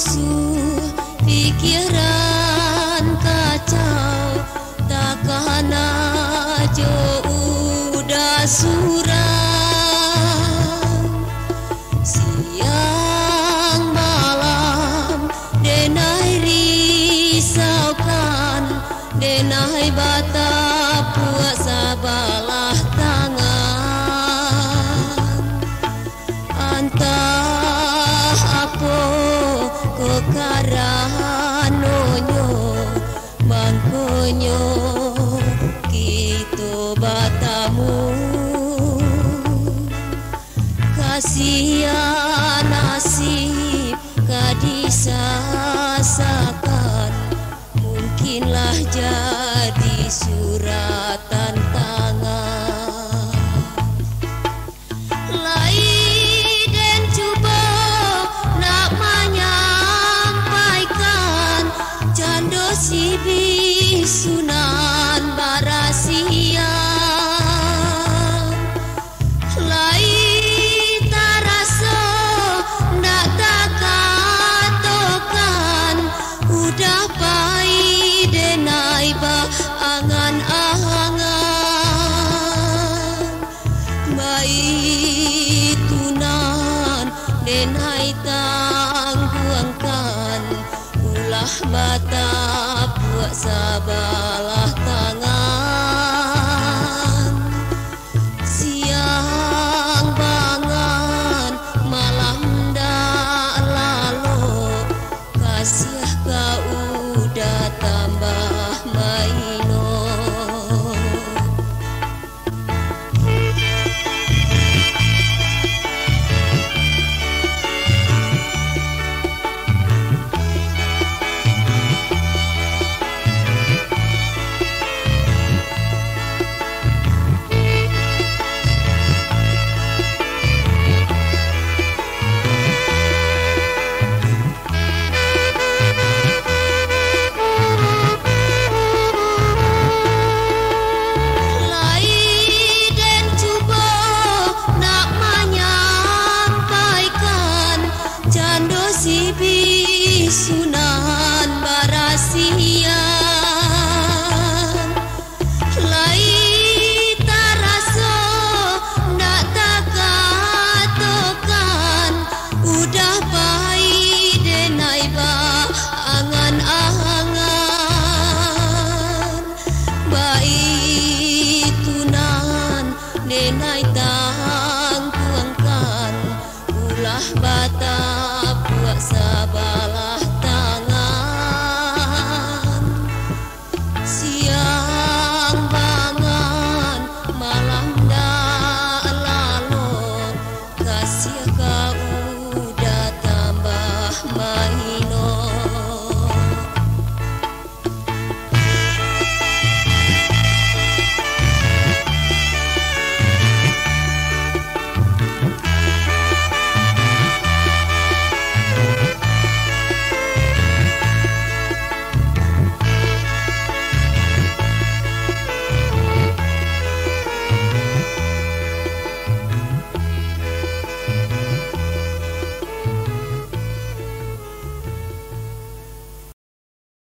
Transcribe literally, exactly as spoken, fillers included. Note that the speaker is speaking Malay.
rusuh, pikiran kacau, takkan aja udah suram. Siang malam denai risaukan, denai bata puasa balah tangan. Antah apa kekaranonyo mangkonyo kita batamu. Kasihan nasib kadisasakan, mungkinlah jadi suratan tangan. Lai dan cuba nak menyampaikan jando si bisunan barasia. Lai tarasa nak takatokan, udah pai denai ba angan-angan. Baik tunan denai tangguangkan, ulah bata puasa balah tangan. Siang bangan malam dak lalo, kasih kau udah tambah maino. Si bisunan